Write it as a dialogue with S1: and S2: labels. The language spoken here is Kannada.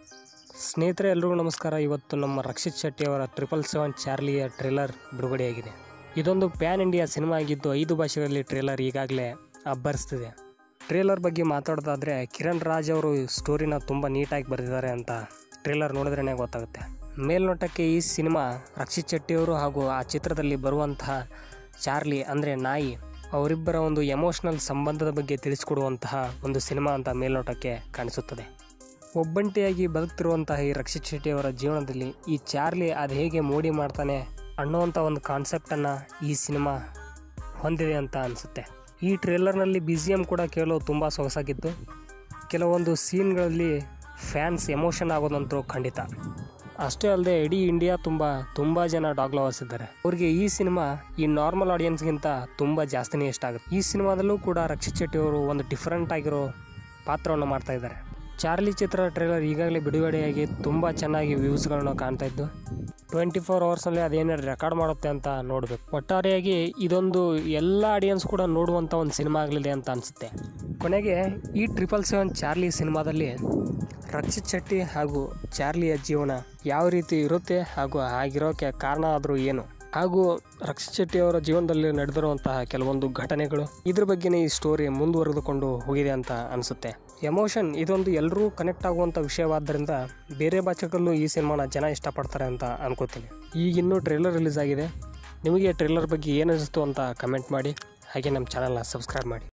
S1: ಸ್ನೇಹಿತರೆ ಎಲ್ಲರಿಗೂ ನಮಸ್ಕಾರ. ಇವತ್ತು ನಮ್ಮ ರಕ್ಷಿತ್ ಶೆಟ್ಟಿ ಅವರ 777 ಚಾರ್ಲಿಯ ಟ್ರೇಲರ್ ಬಿಡುಗಡೆಯಾಗಿದೆ. ಇದೊಂದು ಪ್ಯಾನ್ ಇಂಡಿಯಾ ಸಿನಿಮಾ ಆಗಿದ್ದು 5 ಭಾಷೆಗಳಲ್ಲಿ ಟ್ರೇಲರ್ ಈಗಾಗಲೇ ಅಬ್ಬರಿಸ್ತಿದೆ. ಟ್ರೇಲರ್ ಬಗ್ಗೆ ಮಾತಾಡೋದಾದರೆ ಕಿರಣ್ ರಾಜ್ ಅವರು ಸ್ಟೋರಿನ ತುಂಬ ನೀಟಾಗಿ ಬರೆದಿದ್ದಾರೆ ಅಂತ ಟ್ರೇಲರ್ ನೋಡಿದ್ರೇ ಗೊತ್ತಾಗುತ್ತೆ. ಮೇಲ್ನೋಟಕ್ಕೆ ಈ ಸಿನಿಮಾ ರಕ್ಷಿತ್ ಶೆಟ್ಟಿ ಅವರು ಹಾಗೂ ಆ ಚಿತ್ರದಲ್ಲಿ ಬರುವಂತಹ ಚಾರ್ಲಿ ಅಂದರೆ ನಾಯಿ ಅವರಿಬ್ಬರ ಒಂದು ಎಮೋಷನಲ್ ಸಂಬಂಧದ ಬಗ್ಗೆ ತಿಳಿಸಿಕೊಡುವಂತಹ ಒಂದು ಸಿನಿಮಾ ಅಂತ ಮೇಲ್ನೋಟಕ್ಕೆ ಕಾಣಿಸುತ್ತದೆ. ಒಬ್ಬಂಟಿಯಾಗಿ ಬದುಕ್ತಿರುವಂತಹ ಈ ರಕ್ಷಿತ್ ಶೆಟ್ಟಿ ಅವರ ಜೀವನದಲ್ಲಿ ಈ ಚಾರ್ಲಿ ಅದು ಹೇಗೆ ಮೋಡಿ ಮಾಡ್ತಾನೆ ಅನ್ನುವಂಥ ಒಂದು ಕಾನ್ಸೆಪ್ಟನ್ನು ಈ ಸಿನಿಮಾ ಹೊಂದಿದೆ ಅಂತ ಅನಿಸುತ್ತೆ. ಈ ಟ್ರೇಲರ್ನಲ್ಲಿ BGM ಕೂಡ ಕೇಳಲು ತುಂಬ ಸೊಗಸಾಗಿತ್ತು. ಕೆಲವೊಂದು ಸೀನ್ಗಳಲ್ಲಿ ಫ್ಯಾನ್ಸ್ ಎಮೋಷನ್ ಆಗೋದಂತೂ ಖಂಡಿತ. ಅಷ್ಟೇ ಅಲ್ಲದೆ ಇಡೀ ಇಂಡಿಯಾ ತುಂಬ ಜನ ಡಾಗ್ ಲವರ್ಸ್ ಇದ್ದಾರೆ. ಅವರಿಗೆ ಈ ಸಿನಿಮಾ ಈ ನಾರ್ಮಲ್ ಆಡಿಯನ್ಸ್ಗಿಂತ ತುಂಬ ಜಾಸ್ತಿನೇ ಇಷ್ಟ ಆಗುತ್ತೆ. ಈ ಸಿನಿಮಾದಲ್ಲೂ ಕೂಡ ರಕ್ಷಿತ್ ಶೆಟ್ಟಿ ಅವರು ಒಂದು ಡಿಫ್ರೆಂಟ್ ಆಗಿರೋ ಪಾತ್ರವನ್ನು ಮಾಡ್ತಾ ಇದ್ದಾರೆ. ಚಾರ್ಲಿ ಚಿತ್ರ ಟ್ರೇಲರ್ ಈಗಾಗಲೇ ಬಿಡುಗಡೆಯಾಗಿ ತುಂಬ ಚೆನ್ನಾಗಿ ವ್ಯೂಸ್ಗಳನ್ನು ಕಾಣ್ತಾ ಇದ್ದು 24 ಅವರ್ಸ್ನಲ್ಲಿ ಅದೇನೇ ರೆಕಾರ್ಡ್ ಮಾಡುತ್ತೆ ಅಂತ ನೋಡಬೇಕು. ಒಟ್ಟಾರೆಯಾಗಿ ಇದೊಂದು ಎಲ್ಲ ಆಡಿಯನ್ಸ್ ಕೂಡ ನೋಡುವಂಥ ಒಂದು ಸಿನಿಮಾ ಆಗಲಿದೆ ಅಂತ ಅನಿಸುತ್ತೆ. ಕೊನೆಗೆ ಈ 777 ಚಾರ್ಲಿ ಸಿನಿಮಾದಲ್ಲಿ ರಕ್ಷಿತ್ ಶೆಟ್ಟಿ ಹಾಗೂ ಚಾರ್ಲಿಯ ಜೀವನ ಯಾವ ರೀತಿ ಇರುತ್ತೆ ಹಾಗೂ ಆಗಿರೋಕ್ಕೆ ಕಾರಣ ಆದರೂ ಏನು ಹಾಗೂ ರಕ್ಷಿತ್ ಶೆಟ್ಟಿ ಅವರ ಜೀವನದಲ್ಲಿ ನಡೆದಿರುವಂತಹ ಕೆಲವೊಂದು ಘಟನೆಗಳು ಇದ್ರ ಬಗ್ಗೆನೇ ಈ ಸ್ಟೋರಿ ಮುಂದುವರೆದುಕೊಂಡು ಹೋಗಿದೆ ಅಂತ ಅನಿಸುತ್ತೆ. ಎಮೋಷನ್ ಇದೊಂದು ಎಲ್ಲರೂ ಕನೆಕ್ಟ್ ಆಗುವಂಥ ವಿಷಯವಾದ್ದರಿಂದ ಬೇರೆ ಭಾಷೆಗಳಲ್ಲೂ ಈ ಸಿನಿಮಾನ ಜನ ಇಷ್ಟಪಡ್ತಾರೆ ಅಂತ ಅನ್ಕೋತೀನಿ. ಈಗಿನ್ನೂ ಟ್ರೇಲರ್ ರಿಲೀಸ್ ಆಗಿದೆ. ನಿಮಗೆ ಟ್ರೇಲರ್ ಬಗ್ಗೆ ಏನು ಅನಿಸ್ತು ಅಂತ ಕಮೆಂಟ್ ಮಾಡಿ. ಹಾಗೆ ನಮ್ಮ ಚಾನಲ್ನ ಸಬ್ಸ್ಕ್ರೈಬ್ ಮಾಡಿ.